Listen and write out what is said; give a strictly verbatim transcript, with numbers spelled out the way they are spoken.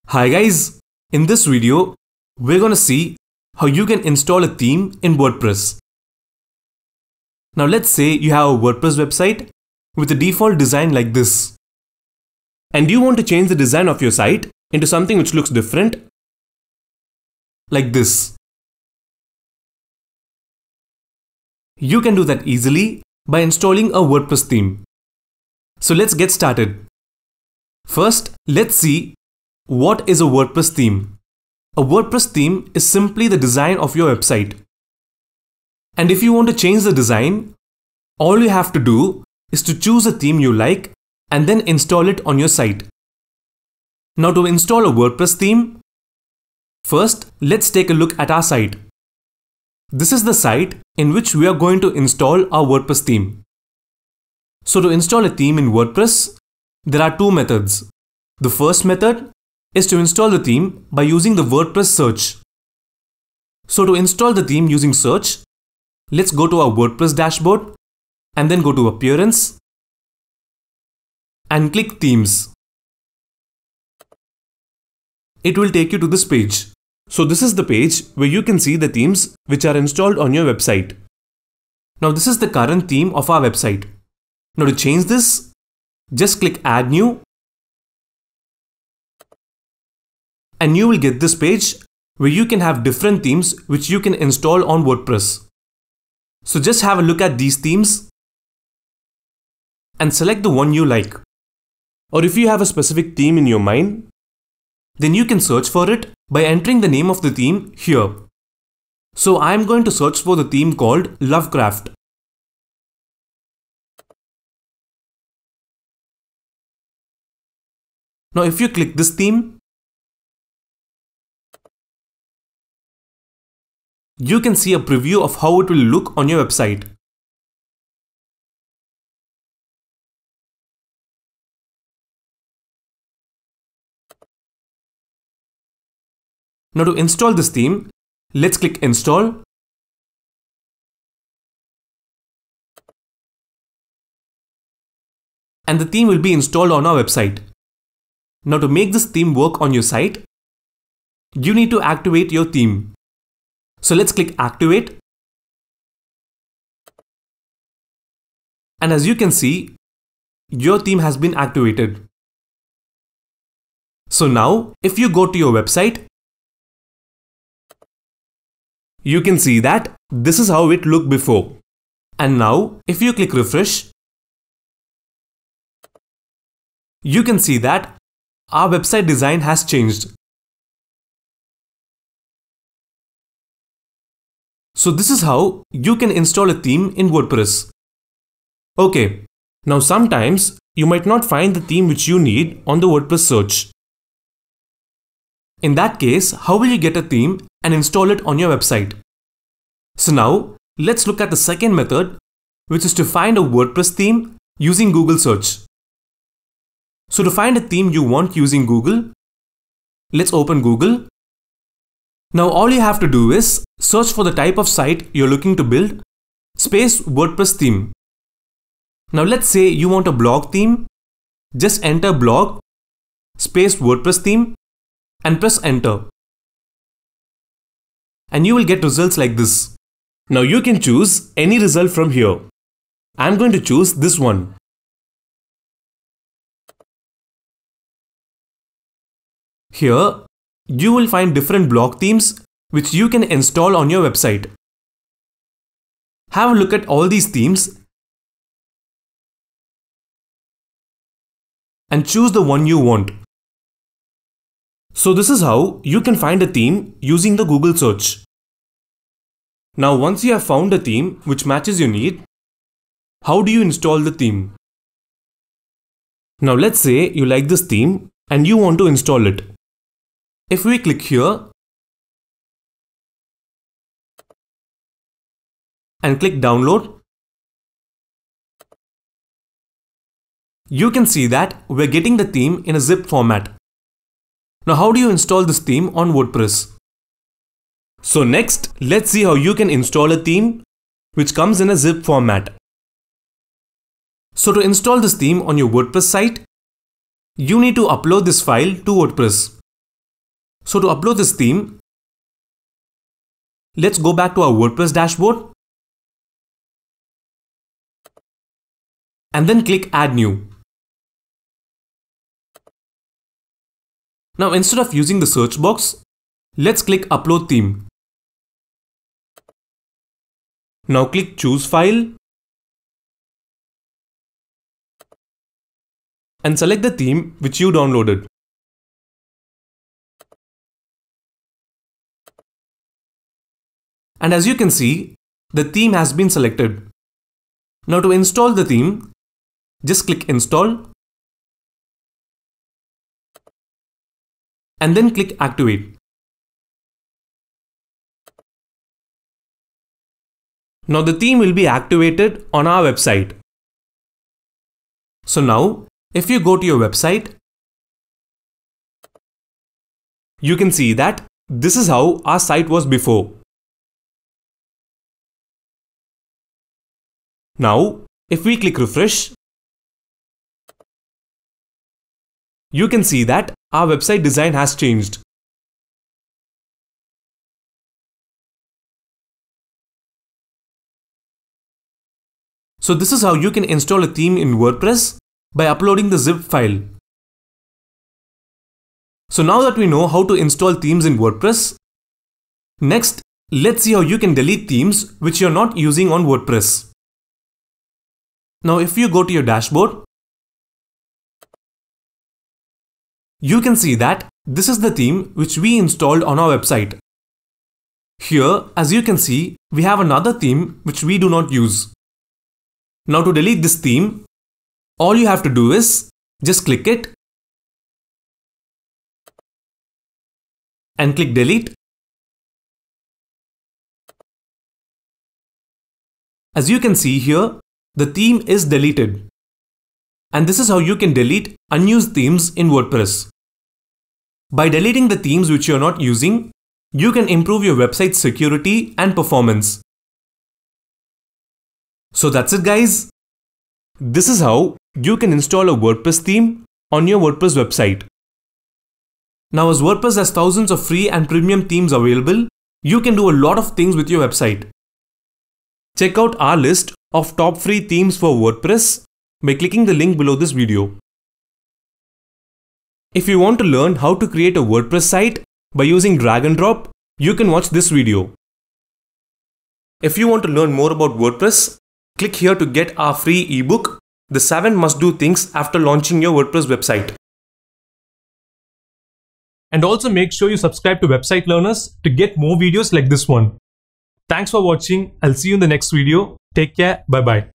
Hi guys, in this video, we're going to see how you can install a theme in WordPress. Now let's say you have a WordPress website with a default design like this. And you want to change the design of your site into something which looks different, like this. You can do that easily by installing a WordPress theme. So let's get started. First, let's see what is a WordPress theme. A WordPress theme is simply the design of your website. And if you want to change the design, all you have to do is to choose a theme you like and then install it on your site. Now to install a WordPress theme, first let's take a look at our site. This is the site in which we are going to install our WordPress theme. So to install a theme in WordPress, there are two methods. The first method is to install the theme by using the WordPress search. So to install the theme using search, let's go to our WordPress dashboard and then go to Appearance and click Themes. It will take you to this page. So this is the page where you can see the themes which are installed on your website. Now this is the current theme of our website. Now to change this, just click Add New and you will get this page where you can have different themes which you can install on WordPress. So just have a look at these themes and select the one you like. Or if you have a specific theme in your mind, then you can search for it by entering the name of the theme here. So I am going to search for the theme called Lovecraft. Now if you click this theme, you can see a preview of how it will look on your website. Now to install this theme, let's click Install. And the theme will be installed on our website. Now to make this theme work on your site, you need to activate your theme. So let's click Activate. And as you can see, your theme has been activated. So now, if you go to your website, you can see that this is how it looked before. And now, if you click Refresh, you can see that our website design has changed. So this is how you can install a theme in WordPress. Okay, now sometimes you might not find the theme which you need on the WordPress search. In that case, how will you get a theme and install it on your website? So now let's look at the second method, which is to find a WordPress theme using Google search. So to find a theme you want using Google, let's open Google. Now all you have to do is search for the type of site you're looking to build, space WordPress theme. Now let's say you want a blog theme, just enter blog, space WordPress theme and press enter. And you will get results like this. Now you can choose any result from here. I'm going to choose this one. Here, you will find different blog themes which you can install on your website. Have a look at all these themes and choose the one you want. So this is how you can find a theme using the Google search. Now once you have found a theme which matches your need, how do you install the theme? Now let's say you like this theme and you want to install it. If we click here and click Download, you can see that we're getting the theme in a zip format. Now how do you install this theme on WordPress? So next, let's see how you can install a theme which comes in a zip format. So to install this theme on your WordPress site, you need to upload this file to WordPress. So to upload this theme, let's go back to our WordPress dashboard and then click Add New. Now instead of using the search box, let's click Upload Theme. Now click Choose File and select the theme which you downloaded. And as you can see, the theme has been selected. Now to install the theme, just click Install and then click Activate. Now the theme will be activated on our website. So now, if you go to your website, you can see that this is how our site was before. Now, if we click refresh, you can see that our website design has changed. So this is how you can install a theme in WordPress by uploading the zip file. So now that we know how to install themes in WordPress, next let's see how you can delete themes which you're not using on WordPress. Now if you go to your dashboard, you can see that this is the theme which we installed on our website. Here, as you can see, we have another theme which we do not use. Now to delete this theme, all you have to do is just click it and click Delete. As you can see here, the theme is deleted. And this is how you can delete unused themes in WordPress. By deleting the themes which you are not using, you can improve your website's security and performance. So that's it, guys. This is how you can install a WordPress theme on your WordPress website. Now, as WordPress has thousands of free and premium themes available, you can do a lot of things with your website. Check out our list of top free themes for WordPress by clicking the link below this video. If you want to learn how to create a WordPress site by using drag and drop, you can watch this video. If you want to learn more about WordPress, click here to get our free ebook, The seven Must-Do Things After Launching Your WordPress Website. And also make sure you subscribe to Website Learners to get more videos like this one. Thanks for watching. I'll see you in the next video. Take care. Bye-bye.